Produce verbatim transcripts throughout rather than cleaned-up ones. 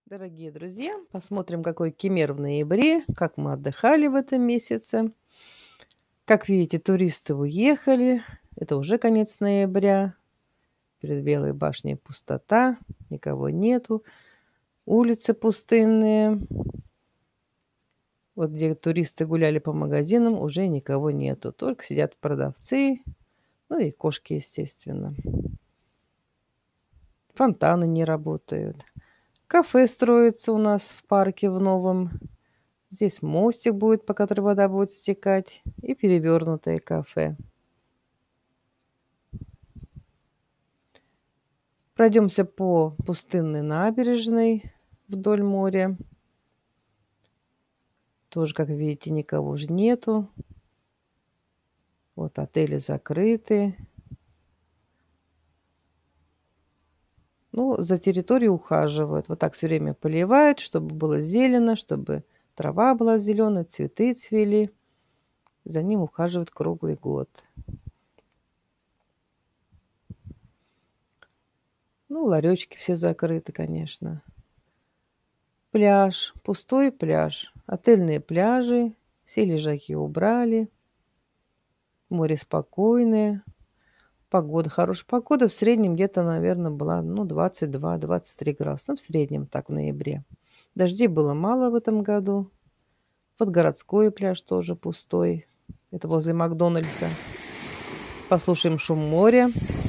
Дорогие друзья, посмотрим, какой Кемер в ноябре, как мы отдыхали в этом месяце. Как видите, туристы уехали. Это уже конец ноября. Перед Белой башней пустота, никого нету. Улицы пустынные. Вот где туристы гуляли по магазинам, уже никого нету. Только сидят продавцы, ну и кошки, естественно. Фонтаны не работают. Кафе строится у нас в парке в новом. Здесь мостик будет, по которому вода будет стекать, и перевернутое кафе. Пройдемся по пустынной набережной вдоль моря. Тоже, как видите, никого же нету. Вот отели закрыты. Ну, за территорией ухаживают. Вот так все время поливают, чтобы было зелено, чтобы трава была зеленая, цветы цвели. За ним ухаживают круглый год. Ну, ларечки все закрыты, конечно. Пляж, пустой пляж. Отельные пляжи, все лежаки убрали. Море спокойное. Погода, хорошая погода. В среднем где-то, наверное, была ну, двадцать два - двадцать три градуса. Ну, в среднем так, в ноябре. Дождей было мало в этом году. Вот городской пляж тоже пустой. Это возле Макдональдса. Послушаем шум моря.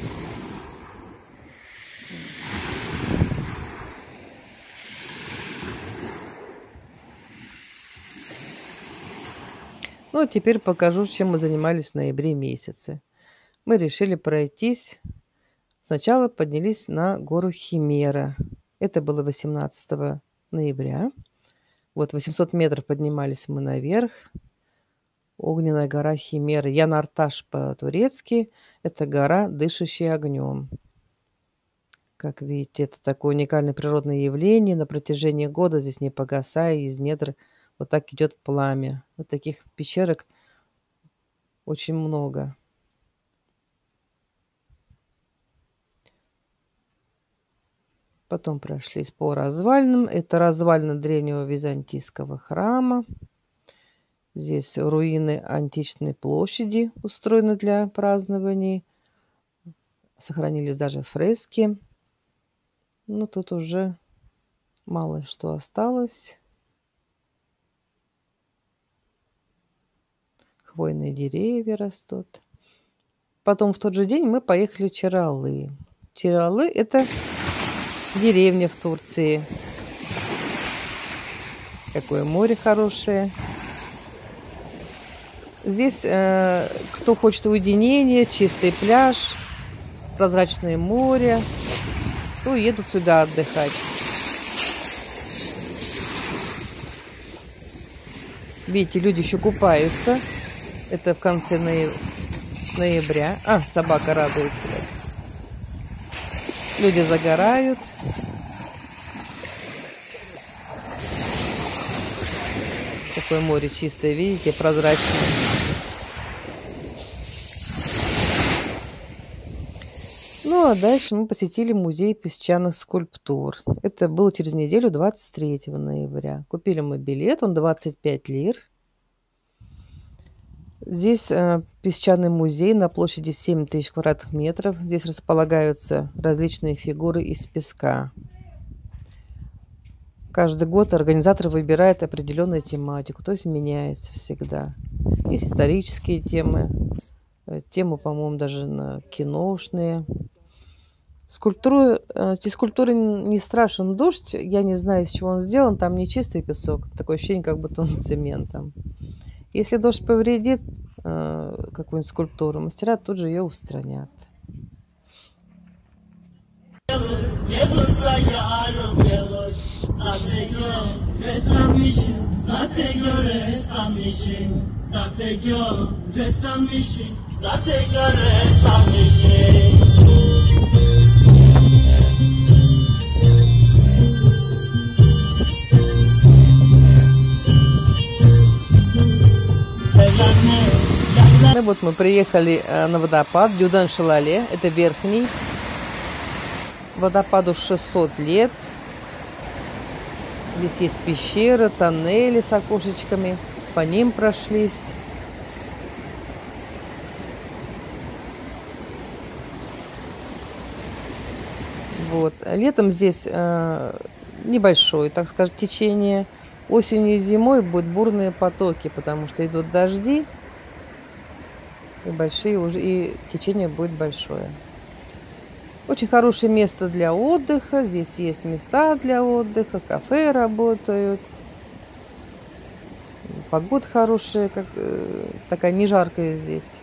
Ну, а теперь покажу, чем мы занимались в ноябре месяце. Мы решили пройтись. Сначала поднялись на гору Химера. Это было восемнадцатого ноября. Вот восемьсот метров поднимались мы наверх. Огненная гора Химера. Янарташ по-турецки. Это гора, дышащая огнем. Как видите, это такое уникальное природное явление. На протяжении года здесь не погасая, из недр вот так идет пламя. Вот таких пещерок очень много. Потом прошлись по развалинам. Это развалины древнего византийского храма. Здесь руины античной площади устроены для празднований. Сохранились даже фрески. Но тут уже мало что осталось. Хвойные деревья растут. Потом в тот же день мы поехали в Чаралы. Чаралы – это деревня в Турции. Какое море хорошее. Здесь э, кто хочет уединения, чистый пляж, прозрачное море, то едут сюда отдыхать. Видите, люди еще купаются. Это в конце ноября. А, собака радуется. Люди загорают. Такое море чистое, видите, прозрачное. Ну, а дальше мы посетили музей песчаных скульптур. Это было через неделю, двадцать третьего ноября. Купили мы билет, он двадцать пять лир. Здесь э, песчаный музей на площади семь тысяч квадратных метров. Здесь располагаются различные фигуры из песка. Каждый год организатор выбирает определенную тематику, то есть меняется всегда. Есть исторические темы, темы, по-моему, даже на киношные. Скульптуры, эти скульптуры не страшен дождь, я не знаю, из чего он сделан, там не чистый песок, такое ощущение, как будто он с цементом. Если дождь повредит э, какую-нибудь скульптуру, мастера тут же ее устранят. Ну вот мы приехали на водопад Дюдан-Шалале, это верхний. Водопаду шестьсот лет. Здесь есть пещеры, тоннели с окошечками. По ним прошлись. Вот. Летом здесь э, небольшое, так скажем, течение. Осенью и зимой будут бурные потоки, потому что идут дожди, и большие уже, и течение будет большое. Очень хорошее место для отдыха. Здесь есть места для отдыха, кафе работают. Погода хорошая, как, э, такая не жаркая здесь.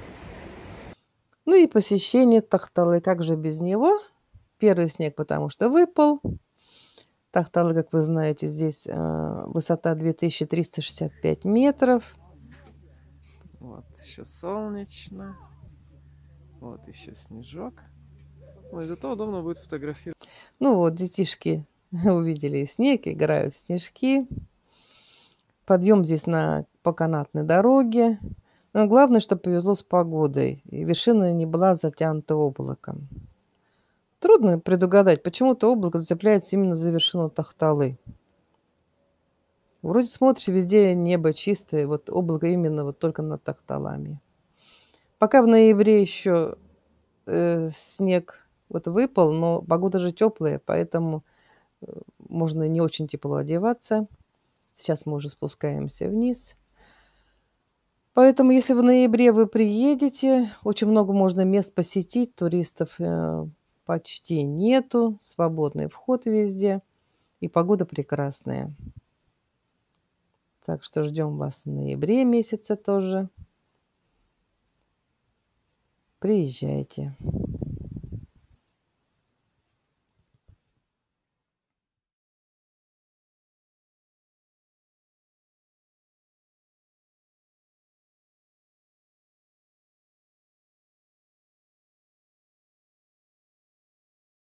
Ну и посещение Тахталы. Как же без него? Первый снег, потому что выпал. Тахталы, как вы знаете, здесь э, высота две тысячи триста шестьдесят пять метров. Вот, еще солнечно. Вот еще снежок. Ну и зато удобно будет фотографировать. Ну вот, детишки увидели снег, играют в снежки. Подъем здесь на, по канатной дороге. Но главное, что повезло с погодой, и вершина не была затянута облаком. Трудно предугадать, почему-то облако зацепляется именно за вершину Тахталы. Вроде смотришь, везде небо чистое, вот облако именно вот только над Тахталами. Пока в ноябре еще э, снег вот выпал, но погода же теплая, поэтому э, можно не очень тепло одеваться. Сейчас мы уже спускаемся вниз. Поэтому, если в ноябре вы приедете, очень много можно мест посетить, туристов э, почти нету, свободный вход везде, и погода прекрасная. Так что ждем вас в ноябре месяце тоже. Приезжайте.